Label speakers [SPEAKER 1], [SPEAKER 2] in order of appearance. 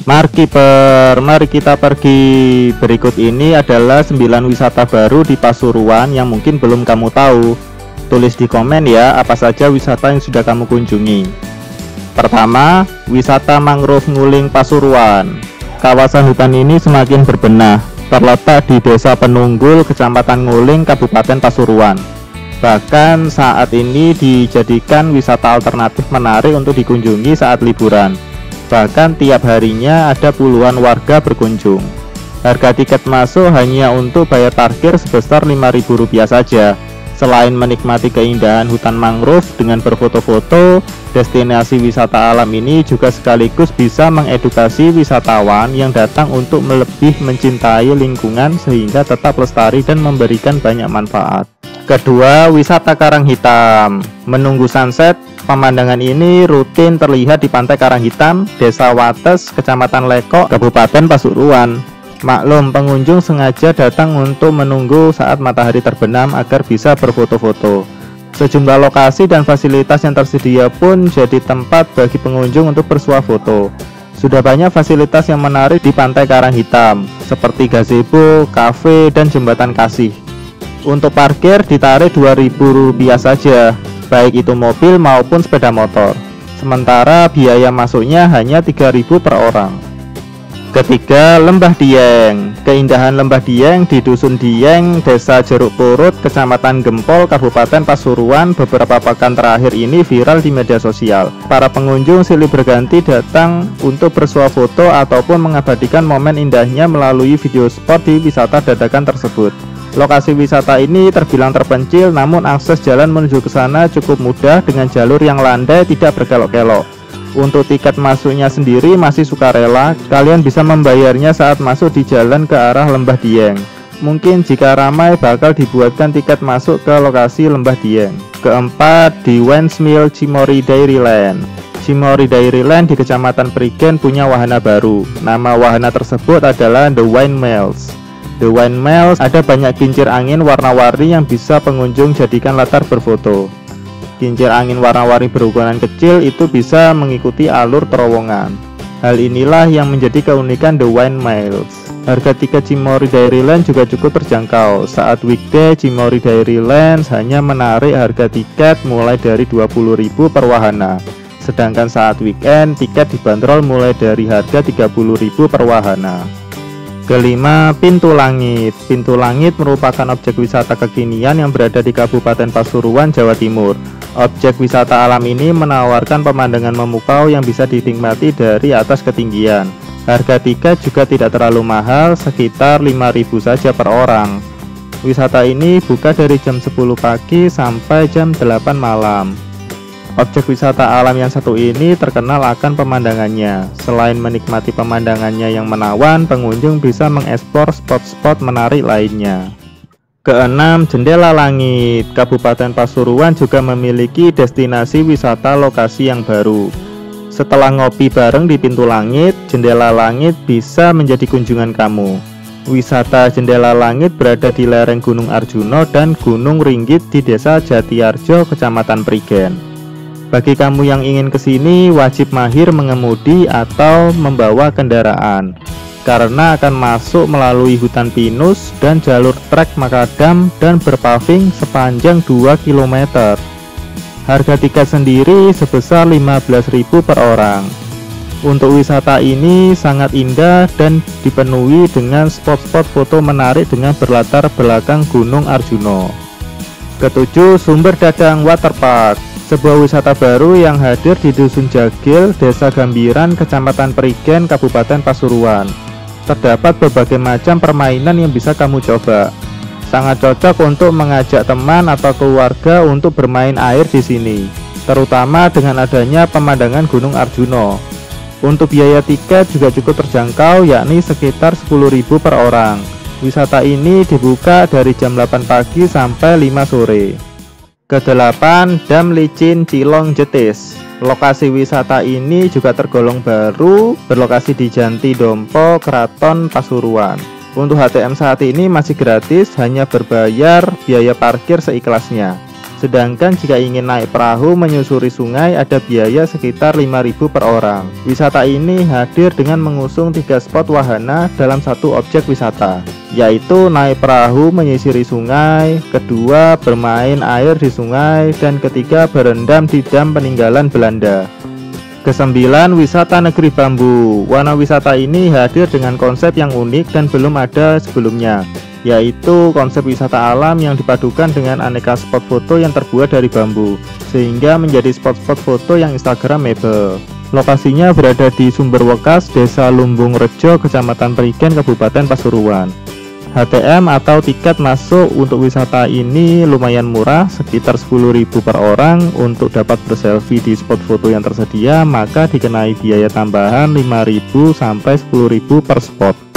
[SPEAKER 1] Markiper, mari kita pergi. Berikut ini adalah 9 wisata baru di Pasuruan yang mungkin belum kamu tahu. Tulis di komen ya, apa saja wisata yang sudah kamu kunjungi. Pertama, wisata mangrove Nguling Pasuruan. Kawasan hutan ini semakin berbenah, terletak di Desa Penunggul, Kecamatan Nguling, Kabupaten Pasuruan. Bahkan saat ini dijadikan wisata alternatif menarik untuk dikunjungi saat liburan. Bahkan tiap harinya ada puluhan warga berkunjung. Harga tiket masuk hanya untuk bayar parkir sebesar Rp5.000 saja. Selain menikmati keindahan hutan mangrove dengan berfoto-foto, destinasi wisata alam ini juga sekaligus bisa mengedukasi wisatawan yang datang untuk lebih mencintai lingkungan sehingga tetap lestari dan memberikan banyak manfaat. Kedua, wisata Karang Hitam. Menunggu sunset, pemandangan ini rutin terlihat di Pantai Karang Hitam, Desa Wates, Kecamatan Lekok, Kabupaten Pasuruan. Maklum, pengunjung sengaja datang untuk menunggu saat matahari terbenam agar bisa berfoto-foto. Sejumlah lokasi dan fasilitas yang tersedia pun jadi tempat bagi pengunjung untuk bersuah foto. Sudah banyak fasilitas yang menarik di Pantai Karang Hitam, seperti gazebo, kafe, dan jembatan kasih. Untuk parkir ditarik Rp2.000 saja, baik itu mobil maupun sepeda motor. Sementara biaya masuknya hanya Rp3.000 per orang. Ketiga, Lembah Dieng. Keindahan Lembah Dieng di Dusun Dieng, Desa Jeruk Purut, Kecamatan Gempol, Kabupaten Pasuruan beberapa pekan terakhir ini viral di media sosial. Para pengunjung silih berganti datang untuk bersuah foto ataupun mengabadikan momen indahnya melalui video spot di wisata dadakan tersebut. Lokasi wisata ini terbilang terpencil, namun akses jalan menuju ke sana cukup mudah dengan jalur yang landai tidak berkelok-kelok. Untuk tiket masuknya sendiri masih sukarela, kalian bisa membayarnya saat masuk di jalan ke arah Lembah Dieng. Mungkin jika ramai bakal dibuatkan tiket masuk ke lokasi Lembah Dieng. Keempat, di Wines Mill Cimory Dairyland. Cimory Dairyland di Kecamatan Prigen punya wahana baru. Nama wahana tersebut adalah The Wine Mills. The Wine Mills ada banyak kincir angin warna-warni yang bisa pengunjung jadikan latar berfoto. Kincir angin warna-warni berukuran kecil itu bisa mengikuti alur terowongan. Hal inilah yang menjadi keunikan The Wine Mills. Harga tiket Cimory Dairyland juga cukup terjangkau. Saat weekday, Cimory Dairyland hanya menarik harga tiket mulai dari Rp20.000 per wahana. Sedangkan saat weekend, tiket dibanderol mulai dari harga Rp30.000 per wahana. Kelima, Pintu Langit. Pintu Langit merupakan objek wisata kekinian yang berada di Kabupaten Pasuruan, Jawa Timur. Objek wisata alam ini menawarkan pemandangan memukau yang bisa dinikmati dari atas ketinggian. Harga tiket juga tidak terlalu mahal, sekitar Rp5.000 saja per orang. Wisata ini buka dari jam 10 pagi sampai jam 8 malam. Objek wisata alam yang satu ini terkenal akan pemandangannya. Selain menikmati pemandangannya yang menawan, pengunjung bisa mengeksplor spot-spot menarik lainnya. Keenam, Jendela Langit. Kabupaten Pasuruan juga memiliki destinasi wisata lokasi yang baru. Setelah ngopi bareng di Pintu Langit, Jendela Langit bisa menjadi kunjungan kamu. Wisata Jendela Langit berada di lereng Gunung Arjuno dan Gunung Ringgit di Desa Jatiarjo, Kecamatan Prigen. Bagi kamu yang ingin kesini, wajib mahir mengemudi atau membawa kendaraan, karena akan masuk melalui hutan pinus dan jalur trek makadam dan berpaving sepanjang 2 km. Harga tiket sendiri sebesar Rp15.000 per orang. Untuk wisata ini sangat indah dan dipenuhi dengan spot-spot foto menarik dengan berlatar belakang Gunung Arjuno. Ketujuh, Sumber Dadang Waterpark. Sebuah wisata baru yang hadir di Dusun Jagil, Desa Gambiran, Kecamatan Prigen, Kabupaten Pasuruan. Terdapat berbagai macam permainan yang bisa kamu coba. Sangat cocok untuk mengajak teman atau keluarga untuk bermain air di sini, terutama dengan adanya pemandangan Gunung Arjuno. Untuk biaya tiket juga cukup terjangkau, yakni sekitar Rp10.000 per orang. Wisata ini dibuka dari jam 8 pagi sampai 5 sore. Kedelapan, Dam Licin Cilong Jetis. Lokasi wisata ini juga tergolong baru, berlokasi di Janti Dompo, Keraton Pasuruan. Untuk HTM saat ini masih gratis, hanya berbayar biaya parkir seikhlasnya. Sedangkan jika ingin naik perahu menyusuri sungai ada biaya sekitar 5.000 per orang. Wisata ini hadir dengan mengusung 3 spot wahana dalam satu objek wisata, yaitu naik perahu menyisiri sungai, kedua bermain air di sungai, dan ketiga berendam di dam peninggalan Belanda. Kesembilan, wisata negeri bambu. Warna wisata ini hadir dengan konsep yang unik dan belum ada sebelumnya, yaitu konsep wisata alam yang dipadukan dengan aneka spot foto yang terbuat dari bambu, sehingga menjadi spot-spot foto yang instagramable. Lokasinya berada di Sumberwekas, Desa Lumbung Rejo, Kecamatan Perigen, Kabupaten Pasuruan. HTM atau tiket masuk untuk wisata ini lumayan murah, sekitar 10.000 per orang. Untuk dapat berselfie di spot foto yang tersedia, maka dikenai biaya tambahan 5.000 sampai 10.000 per spot.